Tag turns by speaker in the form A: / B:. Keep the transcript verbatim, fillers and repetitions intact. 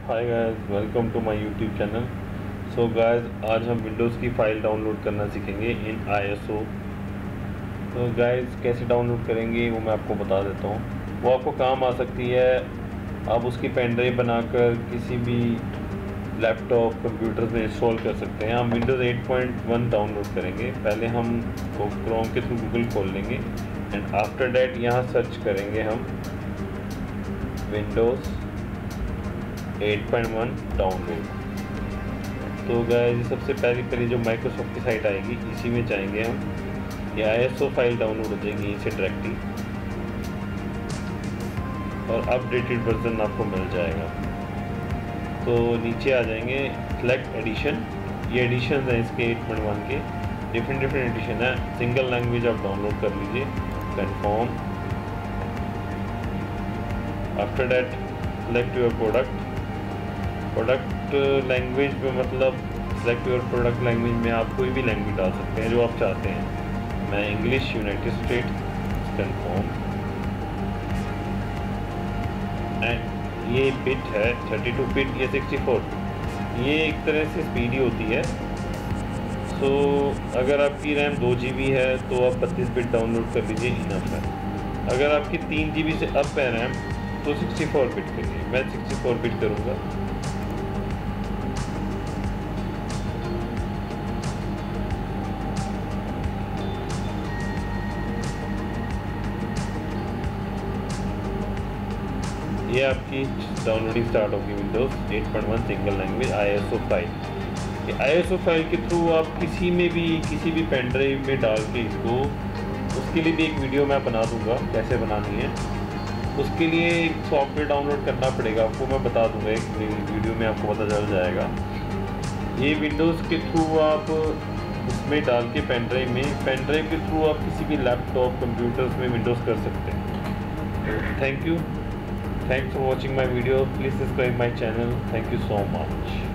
A: Hi guys, welcome to my YouTube channel. So guys, आज हम Windows की file download करना सीखेंगे इन आईएसओ। तो गाइस, कैसे डाउनलोड करेंगे वो मैं आपको बता देता हूँ। वो आपको काम आ सकती है। आप उसकी पेन ड्राइव बनाकर किसी भी लैपटॉप कंप्यूटर में इंस्टॉल कर सकते हैं। हम Windows eight point one download करेंगे। पहले हम क्रोम के थ्रू गूगल खोल लेंगे एंड आफ्टर डैट यहाँ सर्च करेंगे हम Windows eight point one download. तो गाइस, सबसे पहली पहली जो माइक्रोसॉफ्ट की साइट आएगी इसी में जाएंगे हम। ये आईएसओ फाइल डाउनलोड हो जाएगी इसे डायरेक्टली और अपडेटेड वर्जन आपको मिल जाएगा। तो नीचे आ जाएंगे, सेलेक्ट एडिशन। ये एडिशन है इसके एट पॉइंट वन के, डिफरेंट डिफरेंट एडिशन है। सिंगल लैंग्वेज आप डाउनलोड कर लीजिए, confirm. After that select your product. Product language में मतलब सेलेक्ट योर प्रोडक्ट लैंग्वेज में आप कोई भी लैंग्वेज डाल सकते हैं जो आप चाहते हैं। मैं English, United States, confirm. And ये बिट है थर्टी टू बिट या सिक्सटी फोर। ये एक तरह से स्पीडी होती है। सो अगर आपकी रैम दो जी बी है तो आप बत्तीस बिट डाउनलोड कर लीजिए, इनफ है। अगर आपकी तीन जी बी से अप है रैम तो सिक्सटी फोर बिट करिए। मैं सिक्सटी फोर बिट करूँगा। ये आपकी डाउनलोडिंग स्टार्ट होगी Windows eight point one single language ISO file. ये आईएसओ फाइल के थ्रू आप किसी में भी किसी भी पेन ड्राइव में डाल के इसको, उसके लिए भी एक वीडियो मैं बना दूंगा कैसे बनानी है। उसके लिए एक सॉफ्टवेयर डाउनलोड करना पड़ेगा आपको, मैं बता दूंगा एक वीडियो में, आपको पता चल जाएगा। ये विंडोज़ के थ्रू आप उसमें डाल के पेन ड्राइव में, पेन ड्राइव के थ्रू आप किसी भी लैपटॉप कंप्यूटर्स में विंडोज़ कर सकते हैं। Thank you. Thanks for watching my video. Please subscribe my channel. Thank you so much.